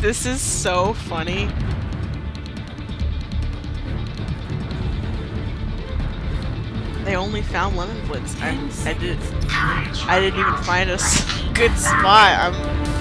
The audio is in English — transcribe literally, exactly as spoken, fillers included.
This is so funny. They only found lemon blitz. I, I did. I didn't even find a good spot. I'm